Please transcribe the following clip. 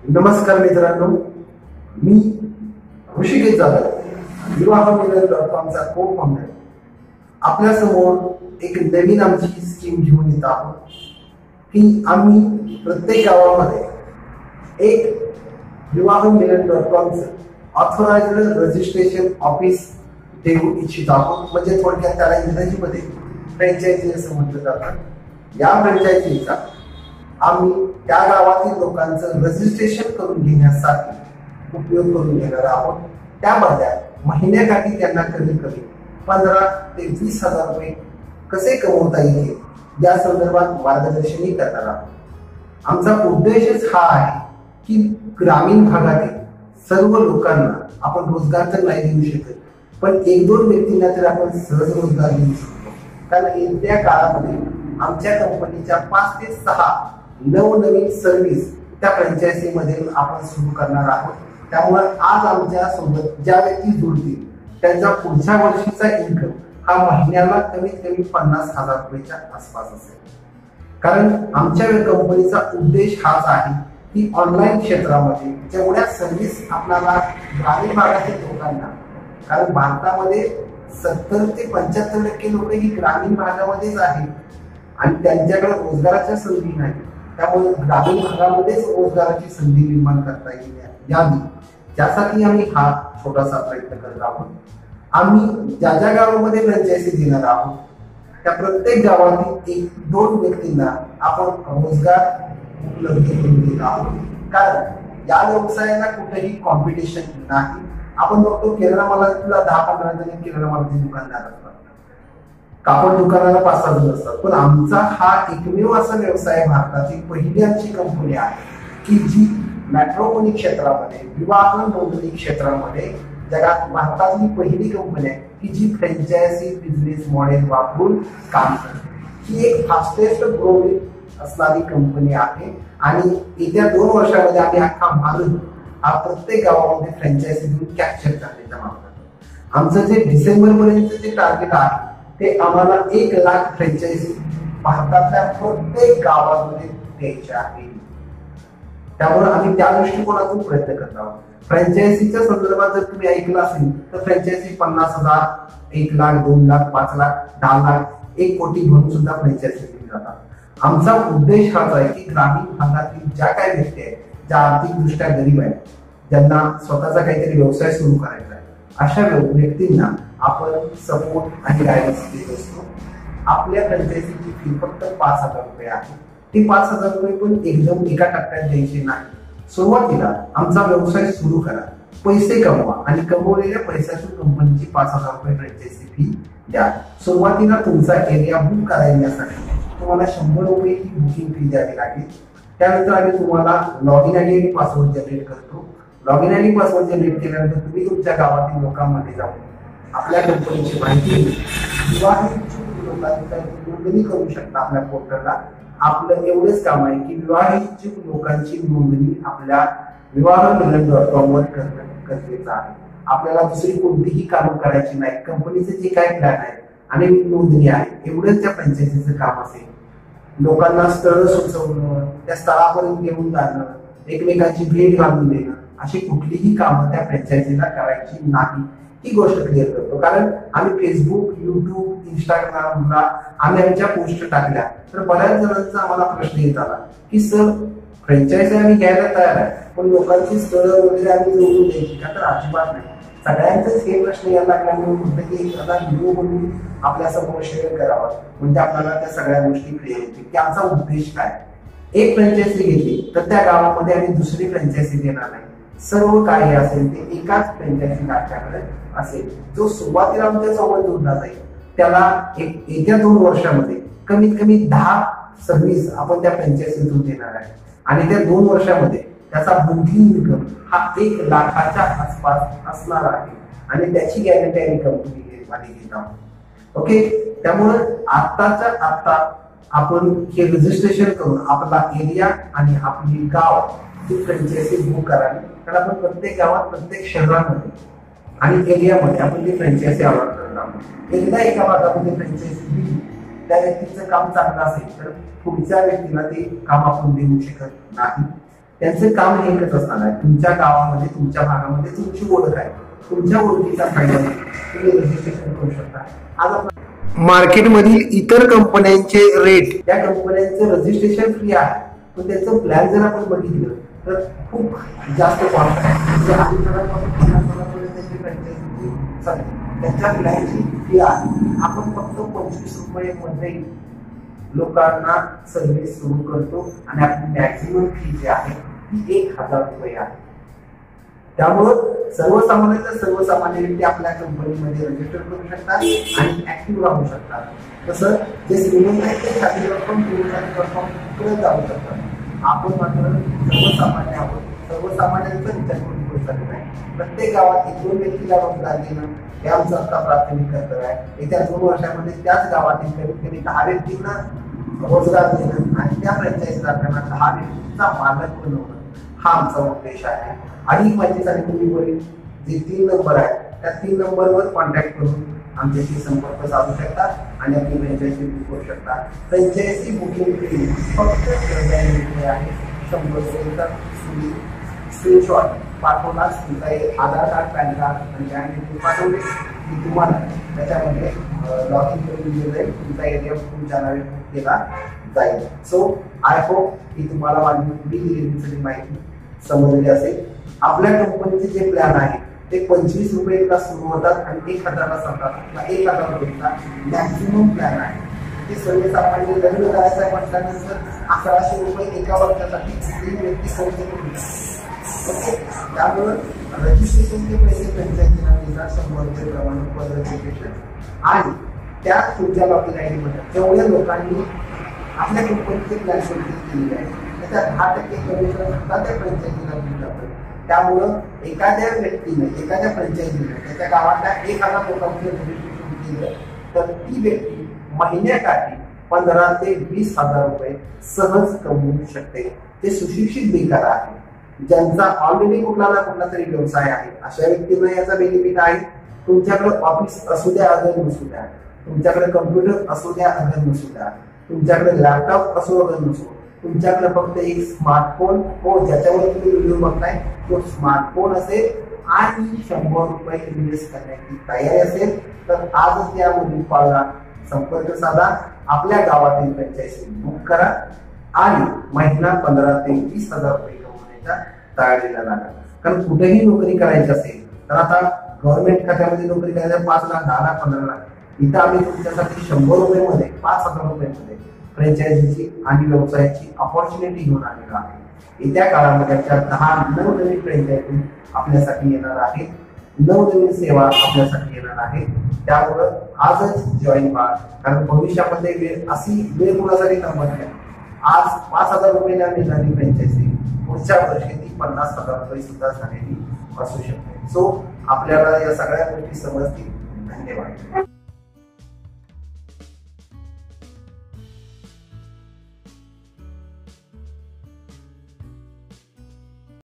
नमस्कार मित्रांनो, मी ऋषिकेश जाधव विवाहमिलन.com को फाउंडर आपल्या समोर एक नवीन आमची स्कीम घेऊन येत आहोत की आम्ही प्रत्येक गावामध्ये एक विवाहमिलन.com ऑथराइज्ड रजिस्ट्रेशन ऑफिस देऊ इच्छित आहोत। म्हणजे थोडक्यात त्याला इंग्रजीमध्ये फ्रँचायझी असं म्हटलं जातं। या फ्रँचायझीचा आम्ही त्या गावातील लोकांचं रजिस्ट्रेशन करून घेण्यासाठी उपयोग करून घेणार आहोत। त्या बदल्यात महिन्याकाठी त्यांना कमीत कमी 15 ते 20 हजार रुपये कसे कमवता येईल या संदर्भात मार्गदर्शनही करणार आहोत। आमचा उद्देशच हा आहे की ग्रामीण भागातील सर्व लोकांना आपण रोजगार तर नाही देऊ शकत, पण 1-2 व्यक्तींना तर आपण सहज रोजगार देऊ शकतो। कारण येत्या काळामध्ये आमच्या कंपनीच्या 5 ते 6 नवनवीन सर्व्हिस त्या फ्रँचायझी मध्ये आपण सुरू करणार आहोत। त्यामुळे आज आमच्या सोबत ज्या व्यक्ती जुळतील त्यांचा पुढच्या वर्षीचा इन्कम हा महिन्याला कमीत कमी 50,000 रुपयाच्या आसपास असेल। कारण आमच्या कंपनीचा उद्देश हाच आहे की ऑनलाईन क्षेत्रामध्ये जेवढ्या सर्व्हिस आपल्याला ग्रामीण भागातील लोकांना, कारण भारतामध्ये 70 ते 75% लोक ही ग्रामीण भागामध्येच आहेत आणि त्यांच्याकडे रोजगाराच्या संधी नाही। त्यामुळे ग्रामीण भागामध्येच रोजगाराची संधी निर्माण करता यावी त्यासाठी आम्ही हा छोटासा प्रयत्न करत आहोत। आम्ही ज्या ज्या गावामध्ये फ्रँचायझी देणार आहोत त्या प्रत्येक गावातील 1-2 व्यक्तींना आपण रोजगार उपलब्ध करून देत आहोत। कारण या व्यवसायाला कुठेही कॉम्पिटिशन नाही। आपण बघतो किराणा मालाला 10-15 जण किराणा मालाचे दुकानदार असतात, कापड दुकानाला 5-6 जण असतात, पण आमचा हा एकमेव असा व्यवसाय भारतातील पहिली आमची कंपनी आहे की जी मॅट्रोमनी क्षेत्रामध्ये, विवाह नोंदणी क्षेत्रामध्ये जगात भारतातली पहिली कंपनी आहे की जी फ्रँचायझी बिझनेस मॉडेल वापरून काम करते। ही एक फास्टेस्ट ग्रोइंग असणारी कंपनी आहे आणि येत्या 2 वर्षामध्ये आम्ही अख्खा भारत हा प्रत्येक गावामध्ये फ्रँचायझी देऊन कॅप्चर करण्याचा मार्ग करतो। आमचं जे डिसेंबर पर्यंत जे टार्गेट आहे ते आम्हाला 1 लाख फ्रँचायझी भारतातल्या प्रत्येक गावामध्ये द्यायचे आहे। त्यामुळे आम्ही त्या दृष्टिकोनातून प्रयत्न करत आहोत। फ्रँचायझीच्या संदर्भात जर तुम्ही ऐकलं असेल तर फ्रँचायझी 50,000, 1 लाख, 2 लाख, 5 लाख, 10 लाख, 1 कोटी भरून सुद्धा फ्रँचायझी दिली जातात। आमचा उद्देश हाच आहे की ग्रामीण भागातील ज्या काही व्यक्ती आहेत, ज्या आर्थिकदृष्ट्या गरीब आहेत, ज्यांना स्वतःचा काहीतरी व्यवसाय सुरू करायचा आहे, अशा व्यक्तींना आपण सपोर्ट आणि गायडन्स देत असतो। आपल्या फ्रँचायझीची फी फक्त 5,000 रुपये आहे। ती 5,000 रुपये पण एकदम एका टप्प्यात द्यायची नाही। सुरुवातीला आमचा व्यवसाय सुरू करा, पैसे कमवा आणि कमवलेल्या पैशातून कंपनीची 5,000 रुपये फ्रँचायझी फी द्या। सुरुवातीला तुमचा एरिया बुक करायसाठी तुम्हाला 100 रुपये ही बुकिंग फी द्यावी लागेल। त्यानंतर आम्ही तुम्हाला लॉग इन आयडी आणि पासवर्ड जनरेट करतो। Log in ID password generate केल्यानंतर तुम्ही तुमच्या गावातील लोकांमध्ये जाऊन आपल्या कंपनीची माहिती नोंदणी करू शकता आपल्या पोर्टलला। आपलं एवढंच काम आहे की विवाहित लोकांची नोंदणी आपल्या विवाहमिलन.com वर करणं गरजेचं आहे। आपल्याला दुसरी कोणतीही कामं करायची नाही। कंपनीचे जे काही प्लॅन आहे आणि नोंदणी आहे एवढंच त्या फ्रँचायझीचं काम असेल। लोकांना स्थळ सुचवणं, त्या स्थळापर्यंत घेऊन जाणं, एकमेकांची भेट घालून देणं, अशी कुठलीही कामं त्या फ्रँचायझीला करायची नाही ही गोष्ट क्लिअर करतो। कारण आम्ही फेसबुक, युट्यूब, इंस्टाग्रामला आम्ही आमच्या पोस्ट टाकल्या तर बऱ्याच जणांचा आम्हाला प्रश्न येत आला की सर फ्रँचायझी आम्ही घ्यायला तयार आहे, पण लोकांची स्थळं वगैरे आम्ही जोडून द्यायची का? तर अजिबात नाही। सगळ्यांचाच हे प्रश्न यायला लागल्यामुळे म्हटलं की एखादा व्हिडिओ बनवून आपल्या समोर शेअर करावा, म्हणजे आपल्याला त्या सगळ्या गोष्टी क्लिअर होतील की आमचा उद्देश काय। एक फ्रँचायझी घेतली तर त्या गावामध्ये आम्ही दुसरी फ्रँचायझी देणार नाही। सर्व काही असेल ते एकाच फ्रँचायझी आमच्याकडे असेल। जो सुरुवातीला आमच्या सोबत जोडला जाईल त्याला येत्या 2 वर्षामध्ये कमीत कमी 10 सर्व्हिस आपण त्या फ्रँचायझीतून देणार आहे आणि त्या 2 वर्षामध्ये त्याचा मंथली इन्कम हा 1 लाखाच्या आसपास असणार आहे आणि त्याची गॅरंटी आम्ही कंपनी घेत आहोत। ओके, त्यामुळे आत्ताच्या आत्ता आपण हे रजिस्ट्रेशन करून आपला एरिया आणि आपली गाव ही फ्रँचायझी बुक करावी। कारण आपण प्रत्येक गावात, प्रत्येक शहरामध्ये आणि एरियामध्ये आपण ती फ्रँचायझी अलॉट करत आहोत। एकदा एका भागामध्ये फ्रँचायझी दिली, त्या व्यक्तीचं काम चांगलं असेल तर पुढच्या व्यक्तीला ते काम आपण देऊ शकत नाही। त्यांचं काम हे एकच असणार आहे, तुमच्या गावामध्ये तुमच्या भागामध्ये तुमची ओळख आहे, तुमच्या ओळखीचा फायदा तुम्ही रजिस्ट्रेशन करू शकता. आज आपण मार्केटमधील इतर कंपन्यांचे रेट, त्या कंपन्यांचं रजिस्ट्रेशन फ्री आहे, पण त्याचं प्लॅन जर आपण बघितलं तर खूप जास्त कॉस्ट आहे. म्हणजे त्यांच्या प्लॅनची फी आहे. आपण फक्त 25 रुपये मध्ये लोकांना सर्व्हिस सुरू करतो आणि आपली मॅक्सिमम फी जी आहे ती 1000 रुपये आहे. त्यामुळं सर्वसामान्य व्यक्ती आपल्या कंपनीमध्ये रजिस्टर करू शकतात आणि ऍक्टिव्ह राहू शकतात. तसं जे श्रीमंत आहेत ते खाली रक्कम पुढे जाऊ शकतात. आपण मात्र सर्वसामान्य आहोत. सर्वसामान्यांचा विचार करून गोष्ट नाही. प्रत्येक गावात 1-2 व्यक्तीला रोजगार देणं हे आमचं आता प्राथमिक कर्तव्य आहे. येत्या 2 वर्षामध्ये त्याच गावातील कमीत कमी 10 व्यक्तींना रोजगार देणं आणि त्या फ्रँचायझीदारांना 10 व्यक्तींचा मालक बनवणं हा आमचा उद्देश आहे. अधिक माहितीसाठी तुम्ही वरील जे 3 नंबर आहेत त्या 3 नंबरवर कॉन्टॅक्ट करून आमच्याशी संपर्क साधू शकता आणि आपली फ्रँचायझी बुक करू शकता. फ्रँचायझी बुकिंग फी फक्त आहे 100 रुपयेचा. स्क्रीनशॉट पाठवणार, तुमचा आधार कार्ड, पॅन कार्ड आणि बँक डिटेल्स पाठवले की तुम्हाला त्याच्यामध्ये लॉग इन करून दिलं जाईल. तुमचा एरिया तुमच्या नावे बुक केला जाईल. सो आय होप की तुम्हाला माझी दिलेली माहिती समजली असेल. आपल्या कंपनीचे जे प्लॅन आहे ते 25 रुपयेला सुरू होतात आणि 1000ला संपतात. 1000 रुपयेचा मॅक्सिमम प्लॅन आहे. ते सर्वसामान्य लग्न करायचं आहे म्हटल्यानंतर 1100 रुपये एका वर्षासाठी 3 व्यक्ती खर्च करू शकतात. ओके, त्यामुळे रजिस्ट्रेशनचे पैसे फ्रँचायझीला देतात 100 रुपये प्रमाणपत्र रजिस्ट्रेशन आणि त्यात तुमच्या लॉगिन आयडी मध्ये जेवढ्या लोकांनी आपल्या कंपनीचे प्लॅन केलेले आहे त्याच्या 10% कमिशन सुद्धा त्या फ्रँचायझीला दिलं जातं. त्यामुळं एखाद्या व्यक्तीने, एखाद्या फ्रँचायझीने त्याच्या गावातल्या 1000 लोकांचं रजिस्ट्रेशन केलं तर ती व्यक्ती महिन्याकाठी 15 ते 20,000 रुपये सहज कमवू शकते. ते सुशिक्षित बेकार आहे, ज्यांचा ऑलरेडी कुठला ना कुठला तरी व्यवसाय आहे, अशा व्यक्तींना याचा बेनिफिट आहे. तुमच्याकडे ऑफिस असू द्या अगर नसू द्या, तुमच्याकडे कम्प्युटर असू द्या अगर नसू द्या, तुमच्याकडे लॅपटॉप असो अगर नसो, तुमच्याकडे फक्त एक स्मार्टफोन हो ज्याच्यावर तुम्ही व्हिडिओ बघताय तो स्मार्टफोन असेल आणि 100 रुपये इन्व्हेस्ट करण्याची तयारी असेल तर आजच या मोबाईल कॉलला संपर्क साधा. आपल्या गावातील फ्रँचायझी बुक करा आणि महिना 15 ते 20,000 रुपये कमवण्याच्या तयारीला लागा. कारण कुठेही नोकरी करायची असेल तर आता गव्हर्नमेंट खात्यामध्ये नोकरी करायला 5 लाख, 10 लाख, 15 लाख. इथं आम्ही तुमच्यासाठी 100 रुपये मध्ये 5,000 रुपये मध्ये फ्रँचायझीची आणि व्यवसायाची अपॉर्च्युनिटी घेऊन आलेला आहे. येत्या काळामध्ये 10 नवनवीन फ्रँचायझी आपल्यासाठी येणार आहेत, नवनवीन सेवा आपल्यासाठी येणार आहेत. त्यामुळं आजच जॉईन व्हा, कारण भविष्यामध्ये वेळ कुणासाठी थांबत नाही. आज 5,000 रुपये मिळणारी फ्रँचायझी पुढच्या वर्षी ती 50,000 रुपये सुद्धा झालेली असू शकते. सो आपल्याला या सगळ्या गोष्टी समजतील. धन्यवाद.